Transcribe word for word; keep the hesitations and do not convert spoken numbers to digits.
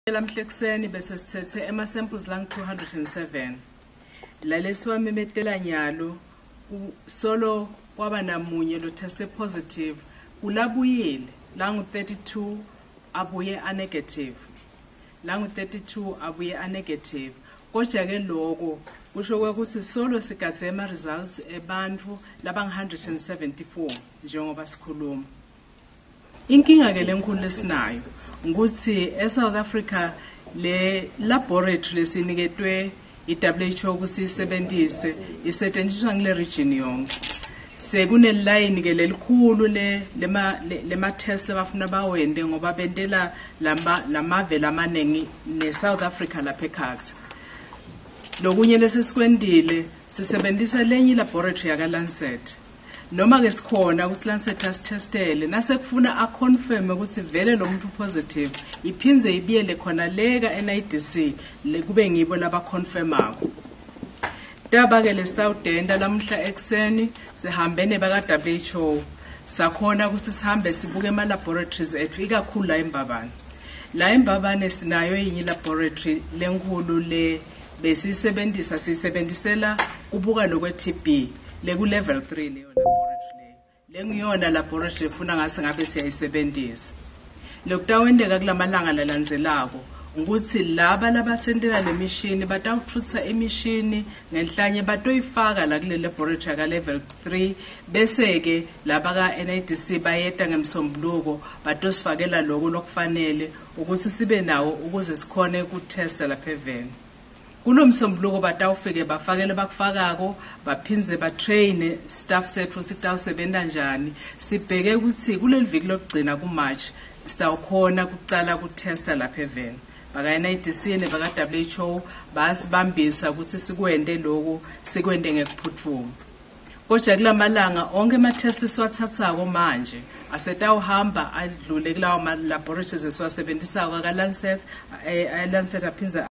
Lamhlekuseni bese sithethe ema samples lang two hundred seven. Lalesiwa memetela nyalo solo kwaba namunye lo teste positive ulabuyile langu thirty-two abuye a negative. Langu thirty-two abuye a negative. Kodwa ke lokho kusho ukuthi solo sigazema results ebantfu labang one hundred seventy-four njengoba sikhuluma. Inkinga ke lenkulu lesinayo ukuthi eSouth Africa le laboratory lesiniketwe iW H O kusisebenzise isetshenziswa ngile region yonke. Sekune line ke lelikhulu le lema lema test labafuna bawende ngoba bendela lama lamavela amanengi neSouth Africa lapha ekhaya. Lokunye lesesikwendile sisebenzisa lenye laboratory yaka Lancet. Noma ke sikhona ku Lancet asitestele nasekufuna a confirm ukuthi vele lo muntu positive iphinze ibiyele khona lega N I D C le kube ngibo laba confirmako. Daba ke le Southenda lamhla ekseni sihambene baka W H O sakhona ukuthi sihambe sibuke ema laboratories ethu ikakhulu la eMbabane. La eMbabane sinayo enye laboratory lenkulu le besisebenzisa sisebenzisela kubuka lokwe T B le ku level three leyo laboratory le ngiyona laboratory efuna ngase ngabe siyayisebenzisa. Lokutawendeka kulamalanga lalandzelako ukuthi laba labasendela le machine batawuthutsa emishini ngenhlanye batoyifaka la kule laboratory ka level three bese ke laba ka N I D C bayeta ngemsombuluko batosifakela lokho lokufanele ukuthi sibe nawo ukuze sikhone ukutesta lapha eveni. Kulo msombuluko batawufike bafakele bakufakako baphinze ba train staff sethu sikutawusebenza njani sibheke ukuthi kuleli viki lokugcina ku March sitawukhona ukucala ukutesta lapha eveni. Baka N I D C ne baka W H O basibambisa ukuthi sikwende lokho sikwende ngekuphuthuma. Kodwa kulamalanga onke ama test siwathathako manje asetawuhamba adlule kulawa laboratories esiwasebenzisako ka Lancet eh Lancet aphinza